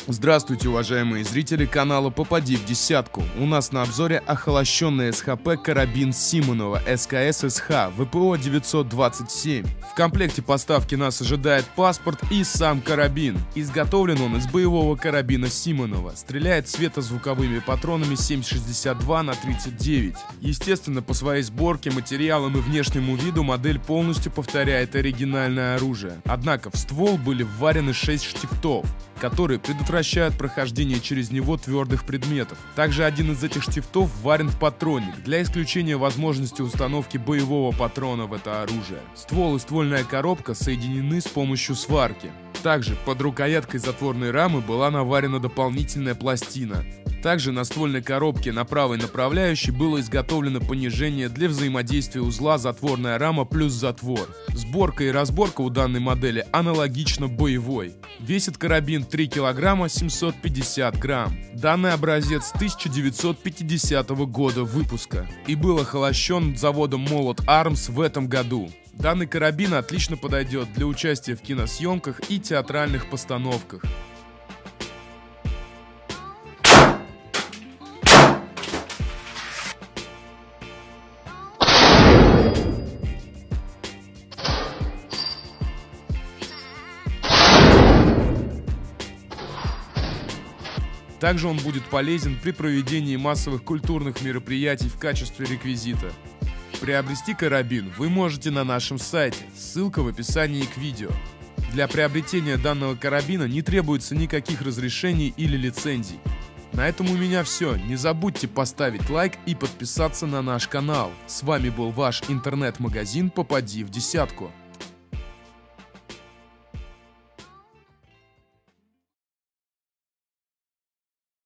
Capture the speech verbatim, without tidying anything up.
Здравствуйте, уважаемые зрители канала «Попади в десятку». У нас на обзоре охолощенный СХП карабин Симонова СКС-СХ ВПО девятьсот двадцать семь. В комплекте поставки нас ожидает паспорт и сам карабин. Изготовлен он из боевого карабина Симонова. Стреляет светозвуковыми патронами семь шестьдесят два на тридцать девять. Естественно, по своей сборке, материалам и внешнему виду модель полностью повторяет оригинальное оружие. Однако в ствол были вварены шесть штифтов, которые предотвращают прохождение через него твердых предметов. Также один из этих штифтов вварен в патронник для исключения возможности установки боевого патрона в это оружие. Ствол и ствольная коробка соединены с помощью сварки. Также под рукояткой затворной рамы была наварена дополнительная пластина. Также на ствольной коробке на правой направляющей было изготовлено понижение для взаимодействия узла затворная рама плюс затвор. Сборка и разборка у данной модели аналогично боевой. Весит карабин три килограмма семьсот пятьдесят грамм. Данный образец тысяча девятьсот пятидесятого года выпуска и был охолощен заводом Молот Армс в этом году. Данный карабин отлично подойдет для участия в киносъемках и театральных постановках. Также он будет полезен при проведении массовых культурных мероприятий в качестве реквизита. Приобрести карабин вы можете на нашем сайте, ссылка в описании к видео. Для приобретения данного карабина не требуется никаких разрешений или лицензий. На этом у меня все. Не забудьте поставить лайк и подписаться на наш канал. С вами был ваш интернет-магазин «Попади в десятку».